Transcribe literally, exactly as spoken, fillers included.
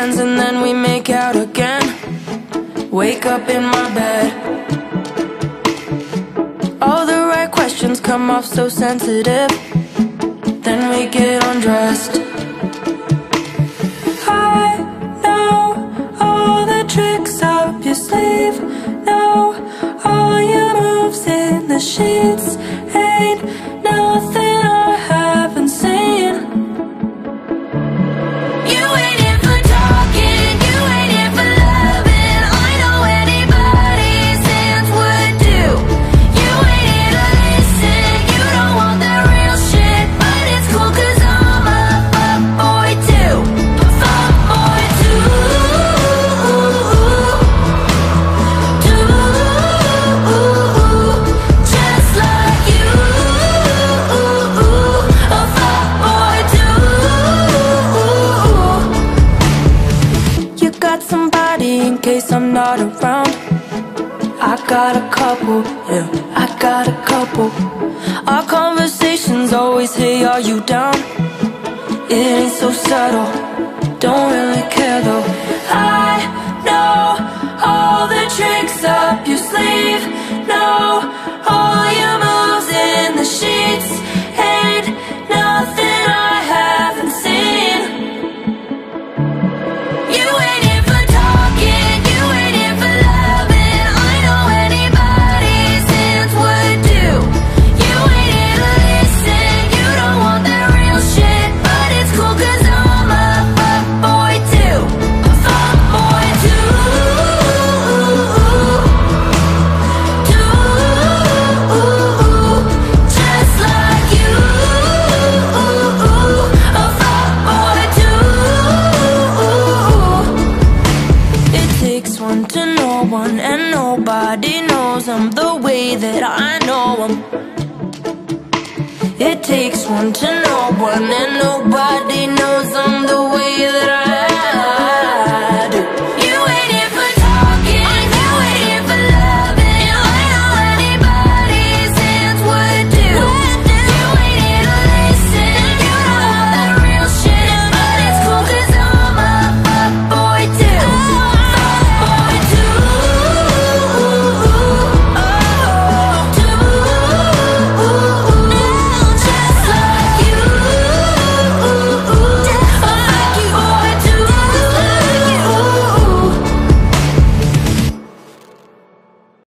hands and then we make out again. Wake up in my bed. All the right questions come off so sensitive. Then we get undressed. I know all the tricks up your sleeve. Know all your moves in the sheets. Ain't nothing I haven't seen. You ain't here for talking, you ain't here for loving. I know anybody's hands would do. You ain't here to listen, you don't want the real shit. But it's cool cause I'm a fuckboy too. Fuckboy too. Just like you. A fuckboy too. You got somebody in case I'm not around. I got a couple, yeah, I got a couple. Our conversations always, hey, are you down? It ain't so subtle, don't really care though. I know all the tricks up your sleeve. Know all your moves in the sheets. Ain't nothing I haven't seen. You ain't here for talking, you ain't here for loving. I know anybody's hands would do. You ain't here to listen, you don't want that real shit. But it's cool cause I'm a fuckboy too. A fuckboy too. Too. Just like you. A fuckboy too. It takes one to know one, and nobody knows them the way that I know them. It takes one to know one, and nobody knows them the way that I